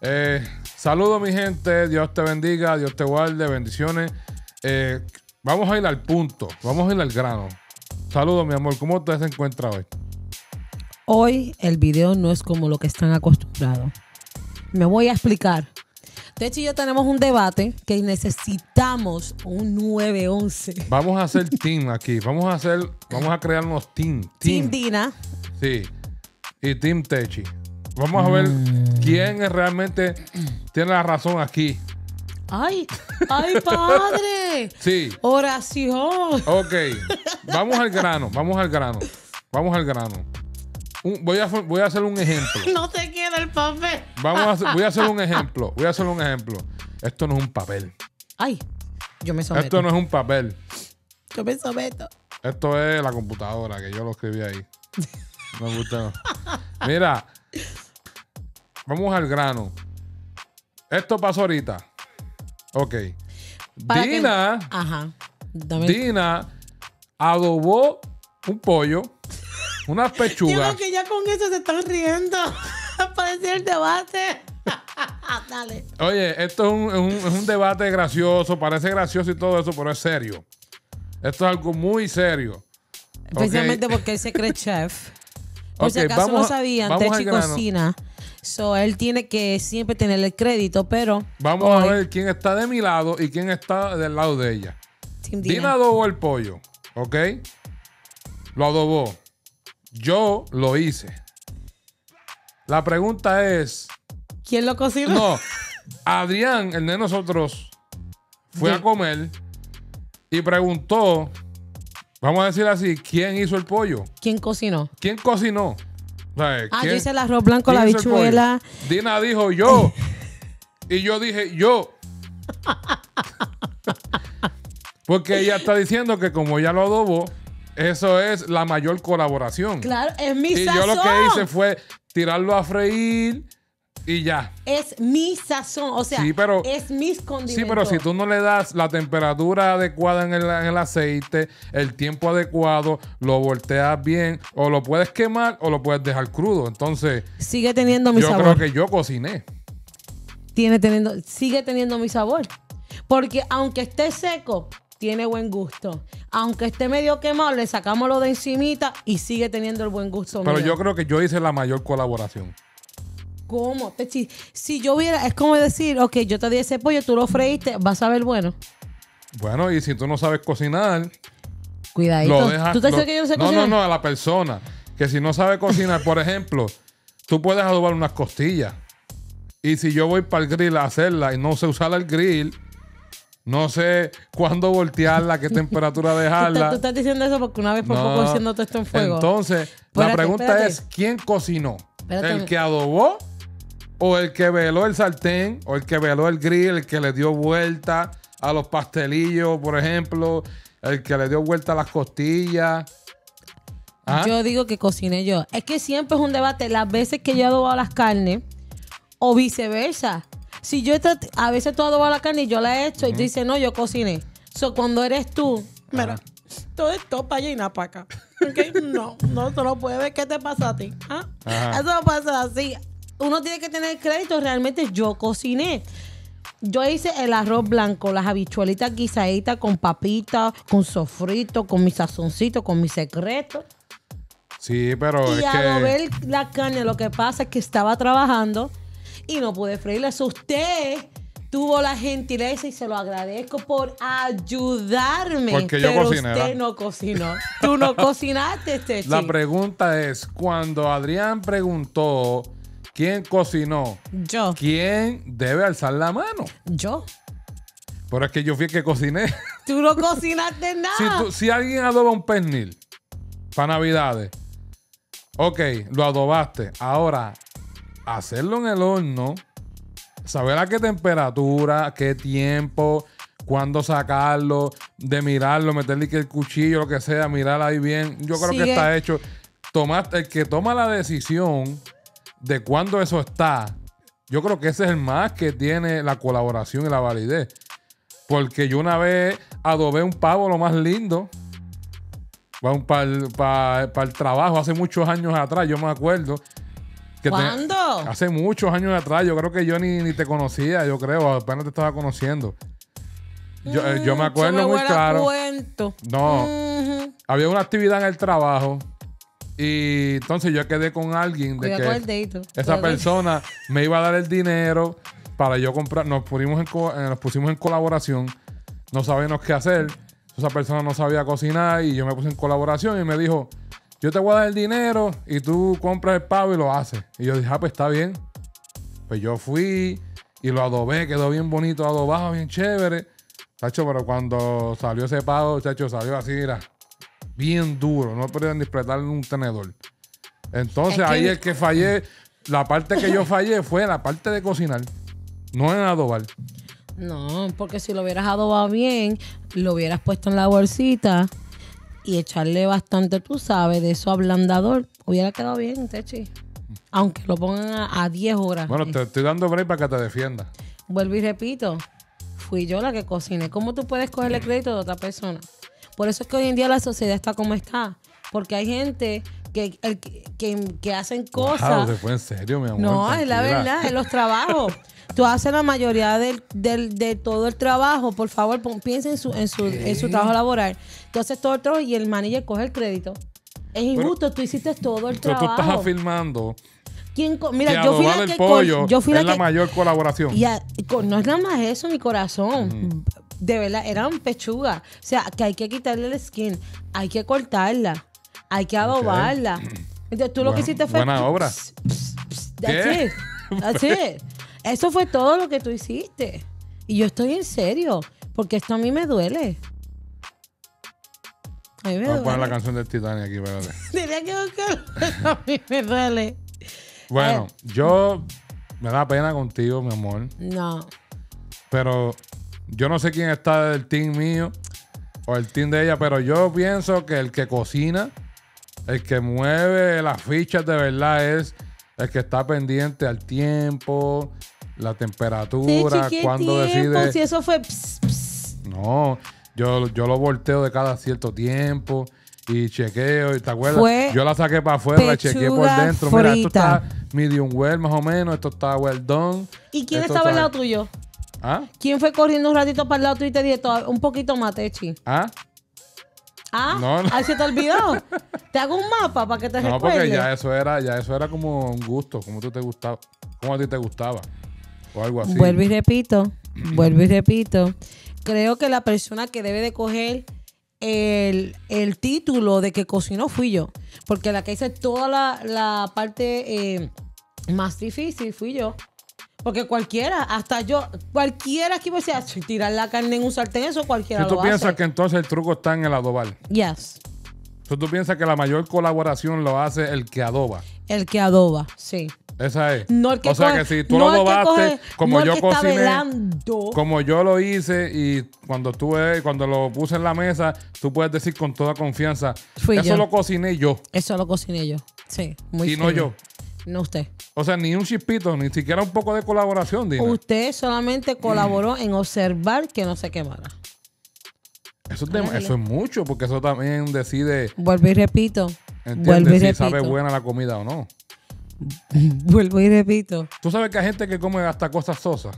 Saludos mi gente, Dios te bendiga, Dios te guarde, bendiciones. Vamos a ir al punto, vamos a ir al grano. Saludos mi amor, ¿cómo usted se encuentra hoy? Hoy el video no es como lo que están acostumbrados. Me voy a explicar. De hecho, yo tenemos un debate que necesitamos un 911. Vamos a hacer team aquí, vamos a crear unos team. Team Dina. Sí, y Team Techi. Vamos a ver quién realmente tiene la razón aquí. ¡Ay! ¡Ay, padre! Sí. Oración. Ok, vamos al grano. Voy a hacer un ejemplo. No te queda el papel. Voy a hacer un ejemplo. Esto no es un papel. Ay, yo me someto. Esto no es un papel. Yo me someto. Esto es la computadora, que yo lo escribí ahí. No me gusta. No. Mira, vamos al grano. Esto pasó ahorita. Ok. Dina Dina adobó un pollo, unas pechugas. Digo que ya con eso se están riendo. Parece el debate. Dale. Oye, esto es un debate gracioso, parece gracioso y todo eso, pero es serio. Esto es algo muy serio. Especialmente porque él se cree chef. Por si acaso no sabían, Techi cocina. So, él tiene que siempre tener el crédito, pero... Vamos a ver quién está de mi lado y quién está del lado de ella. Dina adobó el pollo, ¿ok? Lo adobó. Yo lo hice. La pregunta es... ¿Quién lo cocinó? No. Adrián, el de nosotros, fue a comer y preguntó, vamos a decir así, ¿quién hizo el pollo? ¿Quién cocinó? ¿Quién cocinó? O sea, yo hice el arroz blanco, la habichuela. Dina dijo yo. Y yo dije yo. Porque ella está diciendo que como ya lo adobó, eso es la mayor colaboración. Claro, es mi sazón. Y yo lo que hice fue tirarlo a freír y ya. Es mi sazón, o sea, sí, pero, es mis condimentos. Sí, pero si tú no le das la temperatura adecuada en el aceite, el tiempo adecuado, lo volteas bien, o lo puedes quemar o lo puedes dejar crudo. Entonces, sigue teniendo mi sabor. Yo creo que yo cociné. Sigue teniendo mi sabor. Porque aunque esté seco, tiene buen gusto. Aunque esté medio quemado, le sacamos lo de encimita y sigue teniendo el buen gusto. Pero yo creo que yo hice la mayor colaboración. ¿Cómo? Si yo hubiera, es como decir, ok, yo te di ese pollo, tú lo freíste, vas a ver bueno. Bueno, y si tú no sabes cocinar, cuidadito. Lo dejas, ¿Tú te dices que yo no sé cocinar? No, a la persona. Que si no sabe cocinar, por ejemplo, tú puedes adobar unas costillas. Y si yo voy para el grill a hacerla y no sé usar el grill, no sé cuándo voltearla, qué temperatura dejarla. Tú estás diciendo eso porque una vez por poco haciendo todo esto en fuego. Entonces, la pregunta es, ¿quién cocinó? ¿El que adobó? ¿O el que veló el sartén? ¿O el que veló el grill? ¿El que le dio vuelta a los pastelillos, por ejemplo? ¿El que le dio vuelta a las costillas? ¿Ah? Yo digo que cociné yo. Es que siempre es un debate. Las veces que yo he adobado las carnes o viceversa. Si yo a veces tú adobas la carne y yo la he hecho y tú dices, no, yo cociné. Cuando eres tú, mira, todo esto para allá y nada para acá. ¿Okay? No, tú no puedes ver qué te pasa a ti. ¿Ah? Eso no pasa así. Uno tiene que tener crédito. Realmente yo cociné. Yo hice el arroz blanco, las habichuelitas guisaditas con papitas, con sofrito, con mi sazoncito, con mi secreto. Sí, pero y adobé la carne. Lo que pasa es que estaba trabajando y no pude freírla. Usted tuvo la gentileza y se lo agradezco por ayudarme. Porque yo cociné. Pero usted no cocinó. Tú no cocinaste, Techi. La pregunta es, cuando Adrián preguntó quién cocinó, yo. ¿Quién debe alzar la mano? Yo. Pero es que yo fui el que cociné. Tú no cocinaste nada. Si alguien adoba un pernil para Navidades, ok, lo adobaste. Ahora, hacerlo en el horno, saber a qué temperatura, qué tiempo, cuándo sacarlo, de mirarlo, meterle que el cuchillo, lo que sea, mirar ahí bien. Yo creo que está hecho. El que toma la decisión de cuándo eso está, yo creo que ese es el más que tiene la colaboración y la validez. Porque yo una vez adobé un pavo lo más lindo para el trabajo hace muchos años atrás, yo me acuerdo. ¿Cuándo? Hace muchos años atrás. Yo creo que yo ni te conocía, yo creo. Apenas te estaba conociendo. Yo me acuerdo se me muy huele a claro. cuento. No. Ujú. Había una actividad en el trabajo. Y entonces yo quedé con alguien de Cuidado con el que dedito. esa persona me iba a dar el dinero para yo comprar. Nos pusimos en colaboración. No sabíamos qué hacer. Esa persona no sabía cocinar y yo me puse en colaboración y me dijo, yo te voy a dar el dinero y tú compras el pavo y lo haces. Y yo dije, pues está bien. Pues yo fui y lo adobé, quedó bien bonito adobado, bien chévere. Chacho, pero cuando salió ese pavo, chacho, salió así, mira, bien duro. No podía ni apretarle un tenedor. Entonces Es que- ahí el que fallé, la parte que yo fallé fue la parte de cocinar, no en adobar. No, porque si lo hubieras adobado bien, lo hubieras puesto en la bolsita y echarle bastante, tú sabes, de eso ablandador, hubiera quedado bien, Techi. Aunque lo pongan a 10 horas. Bueno, te estoy dando break para que te defiendas. Vuelvo y repito, fui yo la que cociné. ¿Cómo tú puedes cogerle crédito de otra persona? Por eso es que hoy en día la sociedad está como está. Porque hay gente que hacen Wow, cosas. se fue en serio, mi amor. No, es la tranquila. verdad, en los trabajos. Tú haces la mayoría de todo el trabajo. Por favor, piensa en su trabajo laboral. Tú haces todo el trabajo y el manager coge el crédito. Es injusto, tú hiciste todo el Tú estás trabajo. afirmando Mira, que yo fui adobar la el que pollo yo fui es la la que mayor colaboración. no es nada más eso, mi corazón. De verdad, eran pechugas. O sea, que hay que quitarle el skin, hay que cortarla, hay que adobarla. Entonces, tú lo que hiciste fue... buena obra. That's ¿Qué? it. That's it. Eso fue todo lo que tú hiciste. Y yo estoy en serio, porque esto a mí me duele. A mí me Vamos a poner la duele. canción del Titanic aquí, espérate. Tenía que buscarlo, pero a mí me duele. Bueno, yo me da pena contigo, mi amor. No. Pero yo no sé quién está del team mío o el team de ella, pero yo pienso que el que cocina, el que mueve las fichas de verdad es el que está pendiente al tiempo, la temperatura, Sí, cuando decide. Si eso fue... ps, ps. No, yo lo volteo de cada cierto tiempo y chequeo. ¿Te acuerdas? Fue Yo la saqué para afuera, la chequeé por pechuga dentro. Mira, esto frita. está medium well más o menos, esto está well done. ¿Y quién Esto estaba al está- lado tuyo? ¿Ah? ¿Quién fue corriendo un ratito para el lado tuyo y te dijo un poquito más, Techi? ¿Ah? Ah, No, no. ahí se te olvidó. Te hago un mapa para que te No, recuerdes. porque ya eso era como un gusto, como tú te gustaba, como a ti te gustaba. O algo así. Vuelvo y repito. Creo que la persona que debe de coger el título de que cocinó fui yo. Porque la que hice toda la parte más difícil fui yo. Porque cualquiera que iba a decir, tirar la carne en un sartén, eso cualquiera Si tú lo piensas hace. que entonces el truco está en el adobar. Yes. Si tú piensas que la mayor colaboración lo hace el que adoba. El que adoba, sí. Esa es. No el que o sea coge- que si tú no lo el que adobaste, coge- como no el yo que está cociné, velando. como yo lo hice y cuando lo puse en la mesa, tú puedes decir con toda confianza, Fui eso yo. lo cociné yo Eso lo cociné yo. Sí, muy y no serio. yo. No usted. O sea, ni un chispito, ni siquiera un poco de colaboración, Dina. Usted solamente colaboró en observar que no se quemara. Eso es mucho, porque eso también decide, Vuelvo y repito. ¿entiendes? Si sabe buena la comida o no. Vuelvo y repito. Tú sabes que hay gente que come hasta cosas sosas,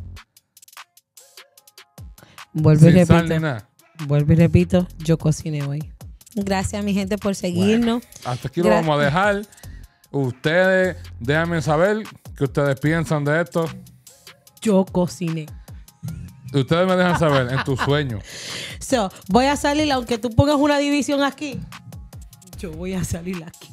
Vuelvo y sin sal ni repito. nada. Vuelvo y repito. Yo cociné hoy. Gracias, mi gente, por seguirnos. Hasta aquí lo vamos a dejar. Ustedes, déjenme saber qué ustedes piensan de esto. Yo cociné. Ustedes me dejan saber en tus sueños. So, voy a salir, aunque tú pongas una división aquí. Yo voy a salir aquí.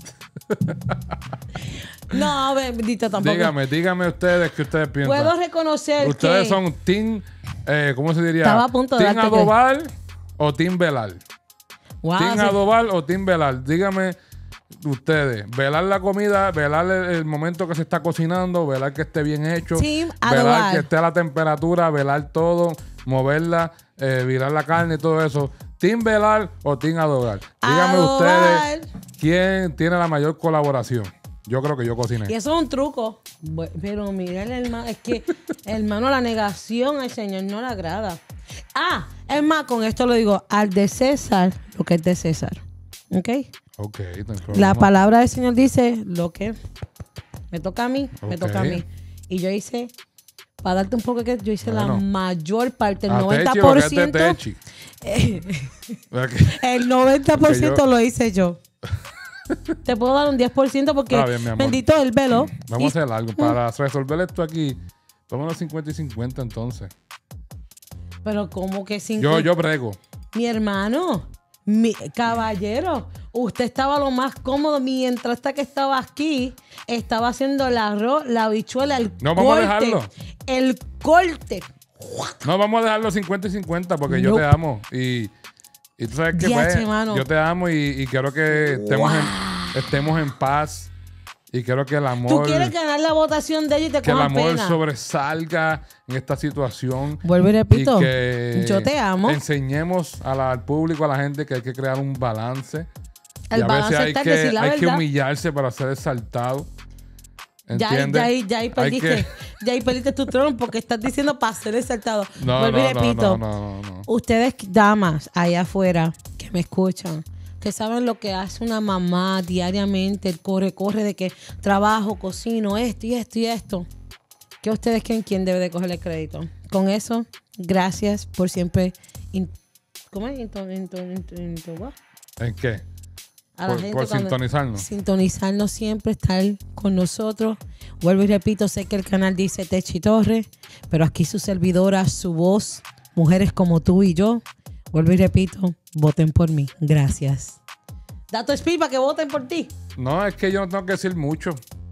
No, bendito tampoco. Dígame ustedes qué ustedes piensan. Puedo reconocer Ustedes que... son team, ¿cómo se diría? Estaba a punto de ¿Team darte que- adobar o team velar? Wow, ¿Team sí. adobar o team velar? Dígame ustedes. Velar la comida, velar el momento que se está cocinando, velar que esté bien hecho. Team velar adobar. que esté a la temperatura, velar todo, moverla, virar la carne y todo eso. ¿Team velar o team adobar? Dígame Adobar. ustedes quién tiene la mayor colaboración. Yo creo que yo cociné. Y eso es un truco. Pero mira, hermano, es que, hermano, la negación al Señor no le agrada. Ah, es más, con esto lo digo, al de César, lo que es de César. ¿Ok? Ok, no hay problema. La palabra del Señor dice lo que Me toca a mí, me toca a Ok. mí. Y yo hice, para darte un poco que yo hice la Bueno. mayor parte, el A Techi, 90%. porque es de Techi. El 90% Porque yo- lo hice yo. Te puedo dar un 10% porque Está bien, mi amor. bendito el velo. Vamos a hacer algo. Para resolver esto aquí, vámonos 50 y 50 entonces. Pero como que 50. Yo brego. Mi hermano, mi caballero, usted estaba lo más cómodo mientras hasta que estaba aquí, estaba haciendo el arroz, la habichuela, el No, corte. vamos a dejarlo. El corte. No, vamos a dejarlo 50 y 50 porque yo Nope. te amo. Y tú sabes que Diache, pues, mano. yo te amo y quiero que estemos en paz. Y quiero que el amor, Tú quieres ganar la votación de ellos y te que el cojan amor pena. sobresalga en esta situación. Vuelvo y repito, Y que yo te amo. enseñemos al público, a la gente, que hay que crear un balance. El y a balance veces está en decir la hay que verdad. humillarse para ser exaltado. Ya ¿Entiendes? ahí Hay perdiste, que- ya ahí perdiste tu trono porque estás diciendo para ser exaltado. No, Vuelvo y no, repito, no. ustedes damas allá afuera que me escuchan, que saben lo que hace una mamá diariamente, el corre de que trabajo, cocino, esto y esto y esto. ¿Qué ustedes creen quién debe de coger el crédito? Con eso, gracias por siempre. ¿Cómo es? ¿What? ¿En qué? A la Por gente cuando- sintonizarnos. Sintonizarnos siempre, estar con nosotros. Vuelvo y repito, sé que el canal dice Techi Torres, pero aquí su servidora, su voz, mujeres como tú y yo. Vuelvo y repito, voten por mí. Gracias. Dato speed para que voten por ti. No, es que yo no tengo que decir mucho.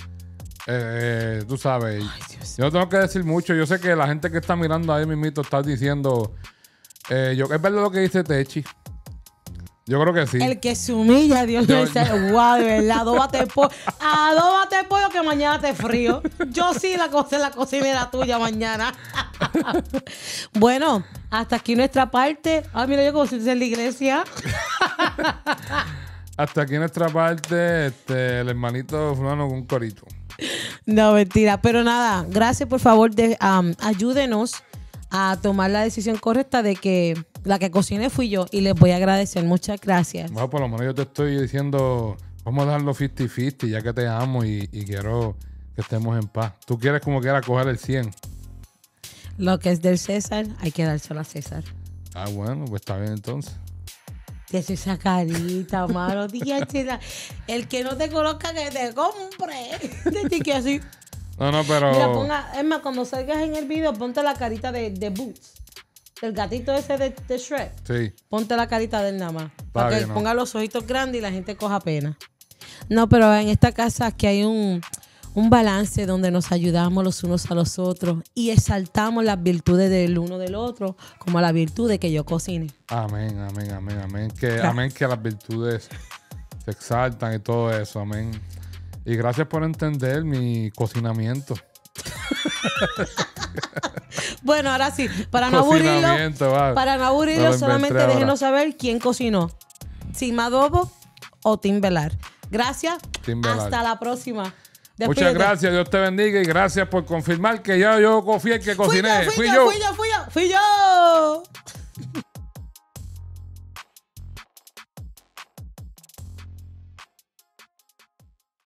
Tú sabes. Ay, Dios. Yo no tengo que decir mucho. Yo sé que la gente que está mirando ahí mismito está diciendo. ¿Es verdad lo que dice Techi? Yo creo que sí. El que se humilla, Dios Yo- le dice, wow, de verdad, adóbate pollo que mañana te frío. Yo sí la cocinera tuya mañana. Bueno, hasta aquí nuestra parte. Ah, mira, yo como si estuviese en la iglesia. Hasta aquí nuestra parte, el hermanito fulano con un corito. No, mentira. Pero nada, gracias por favor, ayúdenos a tomar la decisión correcta de que la que cocine fui yo y les voy a agradecer. Muchas gracias. Bueno, por lo menos yo te estoy diciendo, vamos a dejarlo 50-50, ya que te amo y quiero que estemos en paz. Tú quieres como quiera coger el 100. Lo que es del César, hay que dárselo a César. Ah, bueno, pues está bien entonces. Tienes esa carita, mano. El que no te conozca, que te compre. De que así. No, pero... Mira, es más, cuando salgas en el video, ponte la carita de Boots. Del gatito ese de Shrek. Sí. Ponte la carita de él nada más. Para que bien, ¿no? ponga los ojitos grandes y la gente coja pena. No, pero en esta casa aquí hay un balance donde nos ayudamos los unos a los otros y exaltamos las virtudes del uno del otro, como la virtud de que yo cocine. Amén. Amén que las virtudes se exaltan y todo eso. Amén. Y gracias por entender mi cocinamiento. Bueno, ahora sí, para no aburrirlo, Cocinamiento, va. para no aburrirlo, Me lo solamente inventé ahora. déjenos saber quién cocinó. Si Adobo o Tim Velar. Gracias. Tim Velar. Hasta la próxima. Muchas Despídete. gracias, Dios te bendiga y gracias por confirmar que yo fui el que cociné. Fui yo.